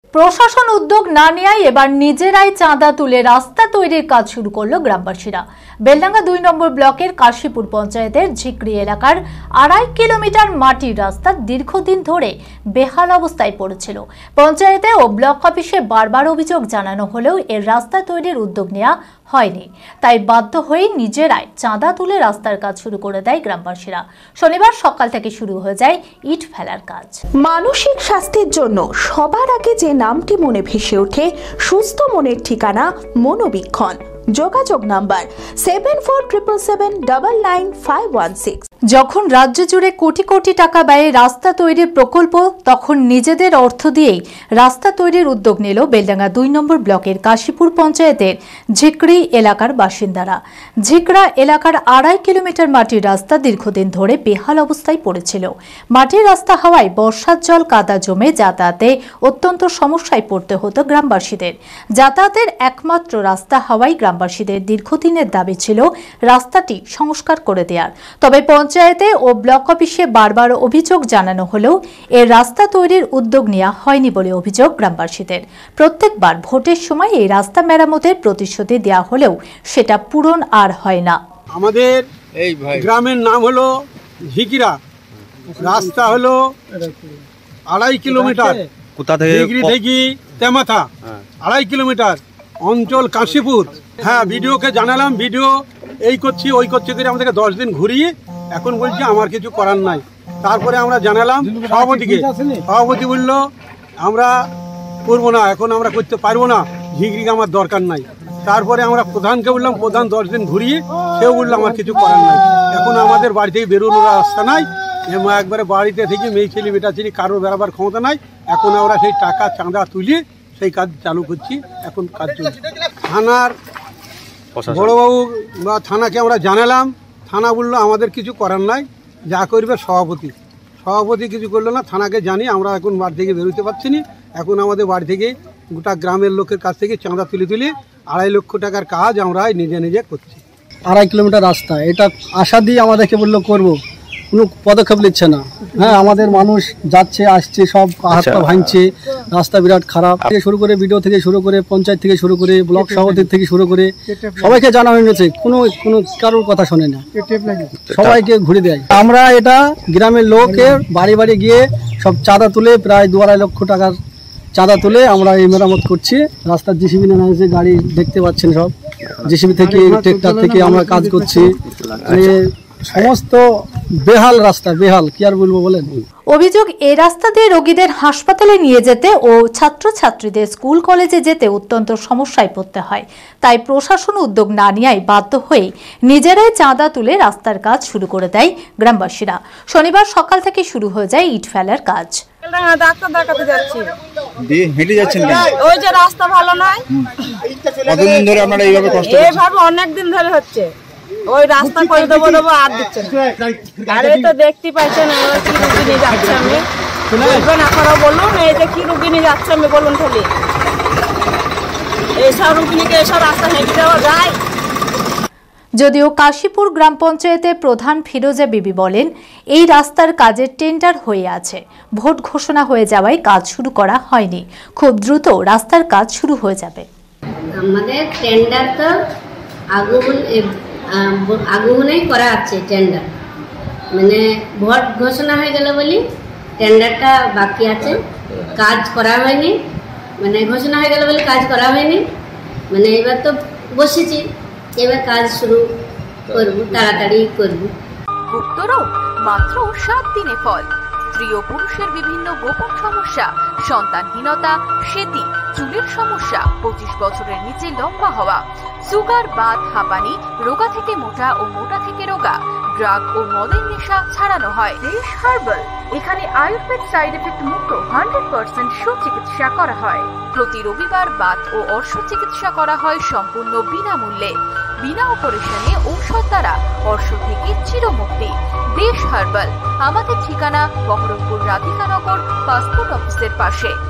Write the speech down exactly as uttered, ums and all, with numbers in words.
প্রশাসন উদ্যোগ না নেওয়ায় এবার নিজেরাই চাঁদা তুলে রাস্তা তৈরির কাজ শুরু করলো গ্রামবাসীরা। বেলডাঙ্গা দুই নম্বর ব্লকের কাশীপুর পঞ্চায়েতের ঝিকরি এলাকার আড়াই কিলোমিটার মাটির রাস্তা দীর্ঘদিন ধরে বেহাল অবস্থায় পড়েছিল। পঞ্চায়েতে ও ব্লক অফিসে বারবার অভিযোগ জানানো হলেও এর রাস্তা তৈরির উদ্যোগ নেওয়া হয়নি, তাই বাধ্য হয়ে নিজেরাই চাঁদা তুলে রাস্তার কাজ শুরু করে দেয় গ্রামবাসীরা। শনিবার সকাল থেকে শুরু হয়ে যায় ইট ফেলার কাজ। মানসিক স্বাস্থ্যের জন্য সবার আগে যে নামটি মনে ভেসে ওঠে, সুস্থ মনের ঠিকানা মনোবীক্ষণ। যোগাযোগ number seven four triple seven double nine five one six. যখন রাজ্য জুড়ে কোটি কোটি টাকা ব্যয়ে রাস্তা তৈরির প্রকল্প, তখন নিজেদের অর্থ দিয়েই রাস্তা তৈরির উদ্যোগ নিল বেলডাঙ্গা দুই নম্বর ব্লকের কাশীপুর পঞ্চায়েতের ঝিকরি এলাকার বাসিন্দারা। ঝিকরা এলাকার আড়াই কিলোমিটার মাটির রাস্তা দীর্ঘদিন ধরে বেহাল অবস্থায় পড়েছিল। মাটির রাস্তা হওয়ায় বর্ষার জল কাদা জমে যাতায়াতে অত্যন্ত সমস্যায় পড়তে হতো গ্রামবাসীদের। যাতায়াতের একমাত্র রাস্তা হওয়ায় গ্রামবাসীদের দীর্ঘদিনের দাবি ছিল রাস্তাটি সংস্কার করে দেওয়ার। তবে পঞ্চায়েতে ও ব্লক অফিসে বারবার অভিযোগ জানানো হলেও এর রাস্তা তৈরির উদ্যোগ নেওয়া হয়নি বলে অভিযোগ গ্রামবাসীদের। প্রত্যেকবার ভোটের সময় এই রাস্তা মেরামতের প্রতিশ্রুতি দেওয়া হলেও সেটা পূরণ আর হয় না। আমাদের এই গ্রামের নাম হলো ঝিকিরা, রাস্তা হলো আড়াই কিলোমিটার, কোথা থেকে ঝিকরি থেকে তেমাথা আড়াই কিলোমিটার, অঞ্চল কাশীপুর। হ্যাঁ, ভিডিওকে জানালাম, ভিডিও এই করছি ওই করছি করে আমাদেরকে দশ দিন ঘুরিয়ে এখন বলছি আমার কিছু করার নাই। তারপরে আমরা জানালাম সভাপতিকে, সভাপতি বললো আমরা করবো না, এখন আমরা করতে পারবো না, ঝিকরিকে আমার দরকার নাই। তারপরে আমরা প্রধানকে বললাম, প্রধান দশ দিন ঘুরিয়ে সেও বললো আমার কিছু করার নাই। এখন আমাদের বাড়ি থেকে বেরোনোর রাস্তা নাই, একবারে বাড়িতে থেকে মেয়ে ছেলে বেটা ছেলে কারোর বেড়াবার ক্ষমতা নাই। এখন আমরা সেই টাকা চাঁদা তুলে সেই কাজ চালু করছি, এখন কাজ চলছে। থানার বড়বাবু বা থানাকে আমরা জানালাম, থানা বললো আমাদের কিছু করার নাই, যা করবে সভাপতি। সভাপতি কিছু করলো না, থানাকে জানি আমরা এখন বাড়ি থেকে বেরোতে পারছি না। এখন আমাদের বাড়ি থেকে গোটা গ্রামের লোকের কাছ থেকে চাঁদা তুলে তুলে আড়াই লক্ষ টাকার কাজ আমরা নিজে নিজে করছি। আড়াই কিলোমিটার রাস্তা, এটা আশা দিয়ে আমাদেরকে বললো করবো, কোনো পদক্ষেপ নিচ্ছে না। হ্যাঁ, আমাদের মানুষ যাচ্ছে আসছে, সব হাত পা ভাঙছে, রাস্তা বিরাট খারাপ। থেকে শুরু করে ভিডিও থেকে শুরু করে পঞ্চায়েত থেকে শুরু করে ব্লক সভাপতি থেকে শুরু করে সবাইকে জানানো হয়েছে, কোনো কোনো কারোর কথা শোনে না, সবাইকে ঘুরে দেয়। আমরা এটা গ্রামের লোকের বাড়ি বাড়ি গিয়ে সব চাঁদা তুলে প্রায় দু আড়াই লক্ষ টাকার চাঁদা তুলে আমরা এই মেরামত করছি। রাস্তার জিসিবি নেওয়া হয়েছে, গাড়ি দেখতে পাচ্ছেন সব জিসিবি থেকে ট্রেক্টর থেকে আমরা কাজ করছি। সমস্ত বেহাল রাস্তা, বেহাল কি আর বলবো বলেন। অভিযোগ, এই রাস্তা দিয়ে রোগীদের হাসপাতালে নিয়ে যেতে ও ছাত্রছাত্রীদের স্কুল কলেজে যেতে অত্যন্ত সমস্যায় পড়তে হয়। তাই প্রশাসন উদ্যোগ না নেওয়ায় বাধ্য হয়ে নিজেরাই চাঁদা তুলে রাস্তার কাজ শুরু করে দেয় গ্রামবাসীরা। শনিবার সকাল থেকে শুরু হয়ে যায় ইট ফেলার কাজ। ডাক্তার দেখাতে যাচ্ছি, হেঁটে যাচ্ছেন কেন? ওই যে রাস্তা ভালো নয়। কতদিন ধরে আপনারা এইভাবে কষ্ট করছেন? এইভাবে অনেক দিন ধরে হচ্ছে, ওই রাস্তা করে দেবো দেবো আর দিচ্ছে না। আর এই তো দেখতে পাইছেন কি রুগী নিয়ে যাচ্ছে, আমি বলবেন আপনারা বলুন, এই যে কি রুগী নিয়ে যাচ্ছে আমি বলুন খালি, এইসব রুগীকে এইসব রাস্তা হেঁটে দেওয়া যায়? যদিও কাশীপুর গ্রাম পঞ্চায়েতের প্রধান ফিরোজা বিবি বলেন, এই রাস্তার কাজের টেন্ডার হয়ে আছে, ভোট ঘোষণা হয়ে যাওয়ায় কাজ শুরু করা হয়নি, খুব দ্রুত রাস্তার কাজ শুরু হয়ে যাবে। আমাদের টেন্ডার তো আগুন আগুনেই করা আছে টেন্ডার, মানে ভোট ঘোষণা হয়ে গেল বলি টেন্ডারটা বাকি আছে, কাজ করা হয়নি। মানে ঘোষণা হয়ে গেল বলে কাজ করা হয়নি, মানে এবার তো বসেছি, এবার কাজ শুরু করব, তাড়াতাড়ি করব। গুপ্তরোগ মাত্র সাত দিনে ফল। স্ত্রী ও পুরুষের বিভিন্ন গোপন সমস্যা, সন্তানহীনতা, সেতি, চুলের সমস্যা, পঁচিশ বছরের নিচে লম্বা হওয়া, সুগার, বাত, হাঁপানি, রোগা থেকে মোটা ও মোটা থেকে রোগা, ড্রাগ ও মদের নেশা ছাড়ানো হয়। দেশ হার্বাল, এখানে আয়ুর্বেদ সাইড এফেক্ট মুক্ত হান্ড্রেড পার্সেন্ট সুচিকিৎসা করা হয়। প্রতি রবিবার বাত ও অর্শ চিকিৎসা করা হয় সম্পূর্ণ বিনামূল্যে। বিনা অপারেশনে ঔষধ দ্বারা অর্শ থেকে চিরমুক্তি। দেশ হার্বাল, আমাদের ঠিকানা বহরমপুর রাধিকানগর পাসপোর্ট অফিসের পাশে।